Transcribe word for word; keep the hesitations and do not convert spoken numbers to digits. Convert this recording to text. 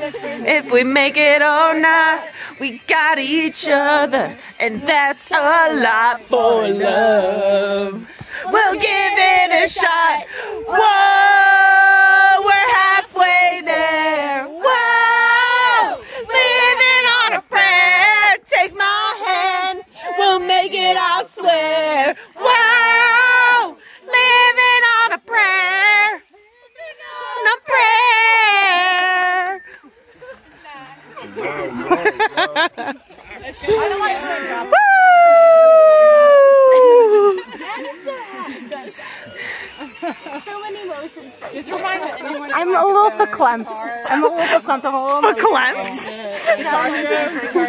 If we make it or not, we got each other, and that's a lot for love. We'll give it a shot. Whoa, we're halfway there. Whoa, living on a prayer. Take my hand, we'll make it, I swear. Whoa, living on a prayer. On a prayer. Woo! So many emotions. I'm a little verklempt. I'm a little verklempt. I'm a little verklempt?